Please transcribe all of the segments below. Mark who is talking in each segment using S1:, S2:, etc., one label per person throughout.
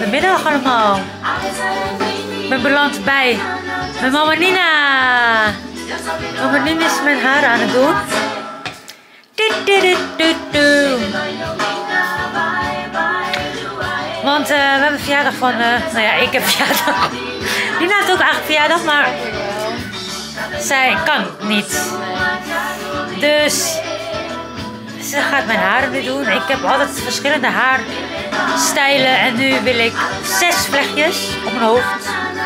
S1: Goedemiddag allemaal. Ik ben beland bij mijn mama Nina. Mama Nina is mijn haar aan het doen. Want we hebben verjaardag van, nou ja, ik heb verjaardag. Nina heeft ook eigenlijk verjaardag, maar zij kan niet. Dus ze gaat mijn haren nu doen. Ik heb altijd verschillende haarstijlen en nu wil ik 6 vlechtjes op mijn hoofd.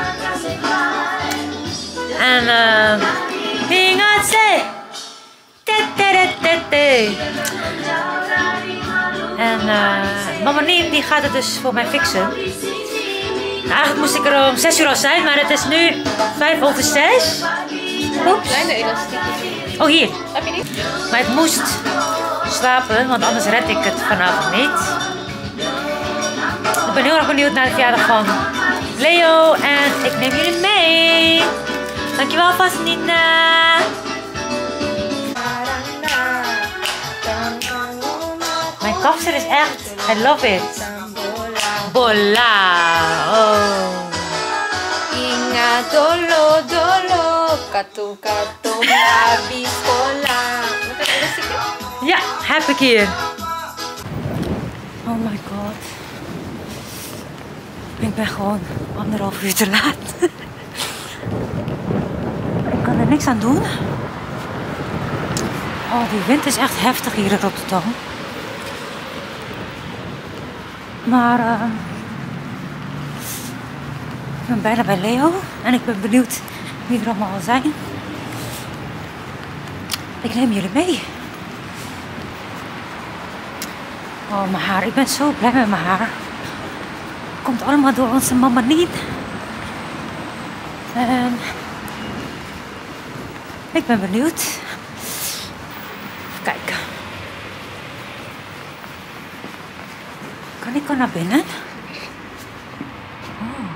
S1: En mama Nien die gaat het dus voor mij fixen. Eigenlijk moest ik er om 6 uur al zijn, maar het is nu 5 over 6. Oeps.
S2: Kleine elastiek.
S1: Oh, hier.
S2: Heb je niet?
S1: Maar ik moest slapen, want anders red ik het vanavond niet. Ik ben heel erg benieuwd naar de verjaardag van Leo en ik neem jullie mee. Dankjewel vast, Nina. Mijn kapsel is echt, I love it. Bola. Oh.
S2: Inga dolo dolo, katu katu nabiskola. Met een elastiek?
S1: Ja, heb ik hier. Oh my god. Ik ben gewoon 1,5 uur te laat. Ik kan er niks aan doen. Oh, die wind is echt heftig hier in Rotterdam. Maar ik ben bijna bij Leo en ik ben benieuwd wie er allemaal zijn. Ik neem jullie mee. Oh, mijn haar. Ik ben zo blij met mijn haar. Komt allemaal door onze mama Nien. En ik ben benieuwd. Even kijken. Kan ik al naar binnen? Oh.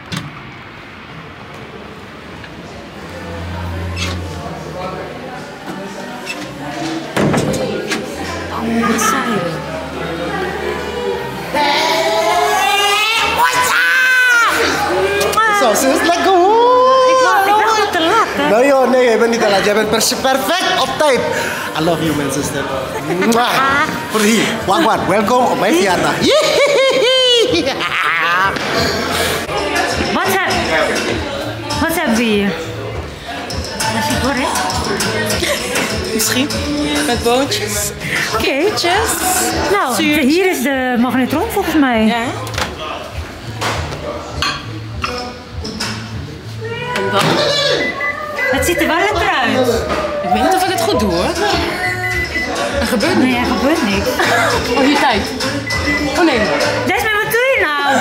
S1: Oh, wat saai.
S3: Zo, zus, lekker.
S1: Ik ben gewoon te laat, hè?
S3: Nee joh, nee, je bent niet te laat. Jij bent perfect op tijd. I love you, mijn zuster. Voor hier. Wagwan, welkom op mijn verjaardag.
S1: Wat hebben we hier? Nasi goreng?
S2: Misschien. Met boontjes.
S1: Oké.
S2: Tjes.
S1: Nou,
S2: Zuurtje.
S1: hier is de magnetron volgens mij.
S2: Ja. En dan?
S1: Het ziet er wel lekker uit.
S2: Ik weet niet of ik het goed doe hoor. Er gebeurt
S1: Nee,
S2: niet.
S1: er gebeurt niks.
S2: Oh, hier, kijk. Oh nee.
S1: Desmond, wat doe je nou?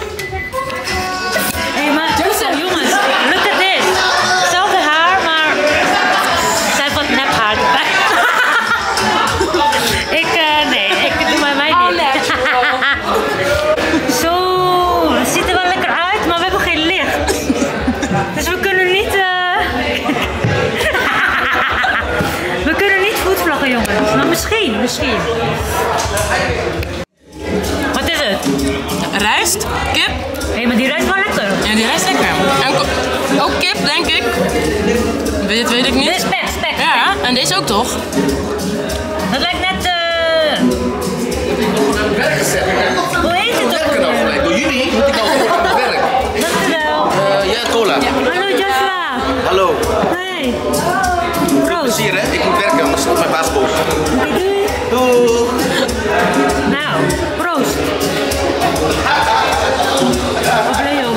S1: Hé, maar jongens, look at this. Hetzelfde haar, maar zij heeft wat nep haar erbij. Nee, ik doe bij mij niet. Zo, het ziet er wel lekker uit, maar we hebben geen licht. Dus we kunnen niet... We kunnen niet voetvlaggen, jongens. Maar misschien. Wat is het?
S2: Rijst, kip.
S1: Hé, maar die ruikt wel lekker.
S2: Ja, die rijst lekker. En ook kip, denk ik. Dit weet ik niet.
S1: Dit is spek.
S2: Ja, en deze ook toch?
S1: Dat lijkt net... Hoe heet het ook alweer?
S4: Door jullie moet ik al voor aan het werk.
S1: Dankjewel.
S4: Ja, cola.
S1: Hallo Joshua.
S4: Hallo.
S1: Hey. Proost.
S4: Plezier hè, ik moet werken, anders stopt mijn baas boos.
S1: Doei.
S4: Doei.
S1: Nou, proost. Op Leo.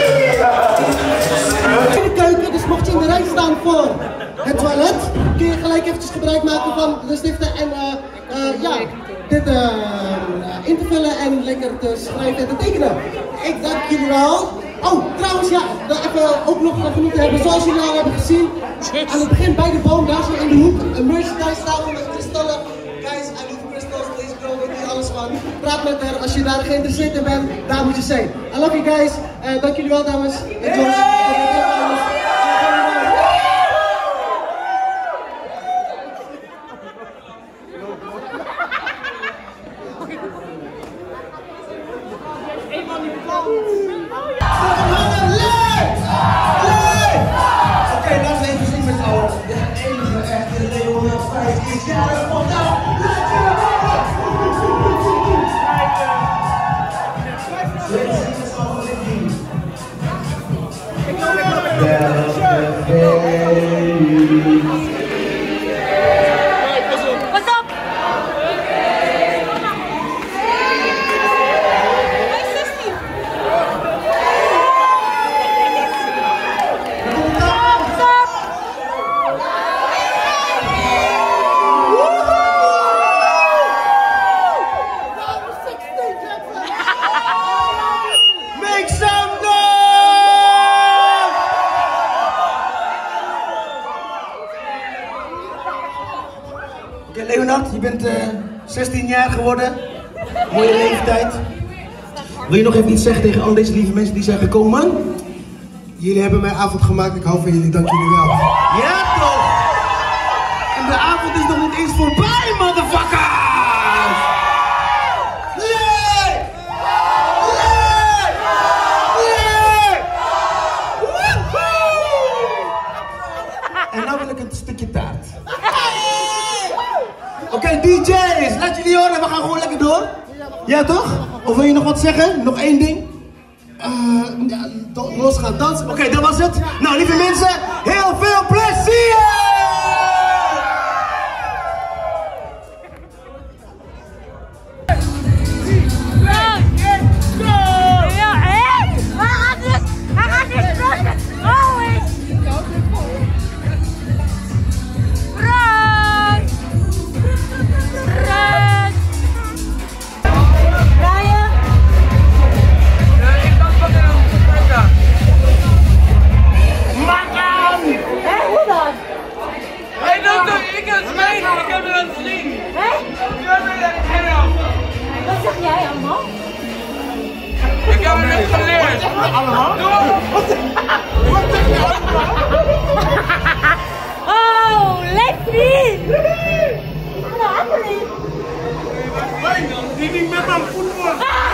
S3: In de keuken, dus mocht je in de rij staan voor het toilet, kun je gelijk eventjes gebruik maken van de stiften en dit in te vullen en lekker te schrijven en te tekenen. Ik dank jullie wel. Oh, trouwens ja, even ook nog genoeg te hebben, zoals jullie al hebben gezien. Aan het begin bij de boom, daar zo in de hoek, een merchandise tafel met kristallen. Guys, I love crystals, deze girl weet hier alles van. Praat met haar, als je daar geïnteresseerd in bent, daar moet je zijn. I love you guys, dank jullie wel dames en George. Oké, laten we even zien met z'n allen. De enige echte Leonel Vijs is jarig vandaag.
S1: What's up?
S3: Make some noise! Oké, Leonard, je bent 16 jaar geworden. Mooie leeftijd. Wil je nog even iets zeggen tegen al deze lieve mensen die zijn gekomen?
S5: Jullie hebben mijn avond gemaakt, ik hou van jullie, dank jullie wel.
S3: Ja toch! En de avond is nog niet eens voorbij, motherfucker! Nee! Nee! Nee! Woehoe! En nou wil ik een stukje taart. Oké, DJ's, laat jullie horen, we gaan gewoon lekker door. Ja toch? Of wil je nog wat zeggen? Nog één ding?
S5: Los gaan dansen.
S3: Oké, dat was het. Nou, lieve mensen, heel veel plezier!
S1: Ja, hè? Hij gaat dus drukken. Oh, is. Run! Run! Ryan? Hé, hoe dan?
S2: Hey, ik heb het mee, ik heb het aan het zien.
S1: Hé? Wat zeg jij allemaal?
S2: Ik heb het net geleerd. Allemaal?
S1: Oh, lekker! Lekker!
S2: Die niet met mijn voetbal.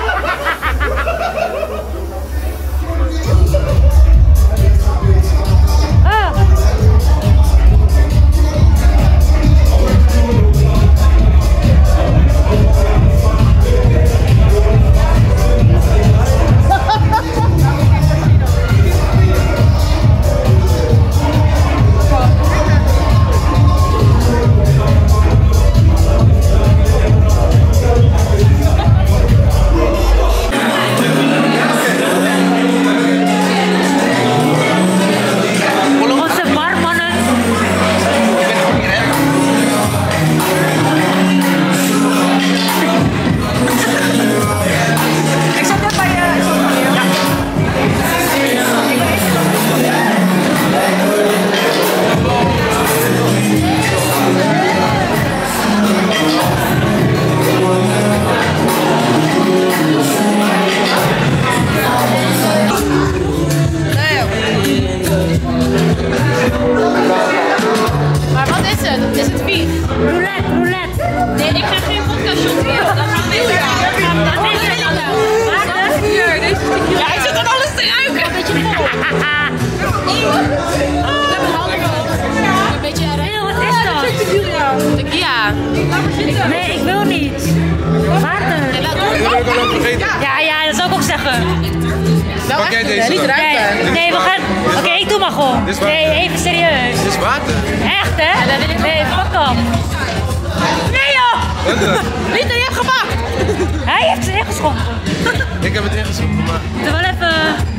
S1: Nee, ik wil niet. Water. Ja, dat zou ik ook zeggen.
S4: Pak jij deze dan?
S1: Nee, we gaan... Oké, ik doe maar gewoon. Nee, even serieus.
S4: Dit is water.
S1: Echt, hè? Nee, fuck up. Nee, joh!
S2: Niet, je hebt gemaakt!
S1: Hij heeft het ingeschonken.
S4: Ik heb het ingezonden, maar...
S1: Doe wel even...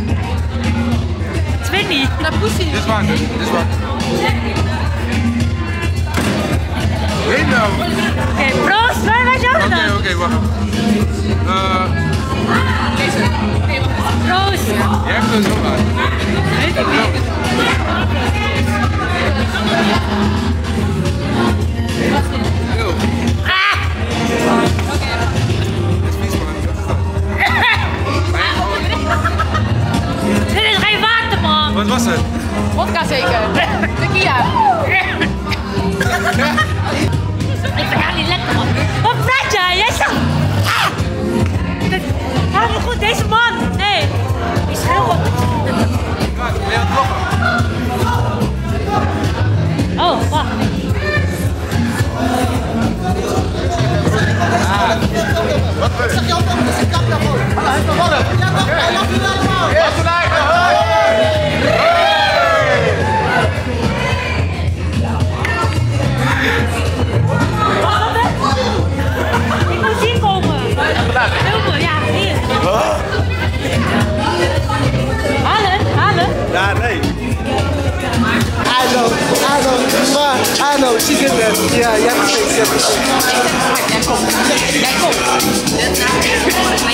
S1: Twinnie.
S2: Naar poesie.
S4: Dit is water, dit is water. Weet nou.
S1: Oké, proost. Waar zijn we dan?
S4: Oké, wacht.
S1: Proost.
S4: Jij hebt het zo uit.
S1: Weet ik niet. Dit is geen water, man.
S4: Wat was het?
S2: Vodka zeker. Tequila.
S1: Ik vind het niet lekker, man. Wat praat jij? Jij zegt... Hou me goed, deze man. Ik moet zien komen. Filmen, ja, hier. Halen?
S6: Ja, nee.
S3: I know, she's in there. Ja, jij hebt het steeds.
S2: Jij komt.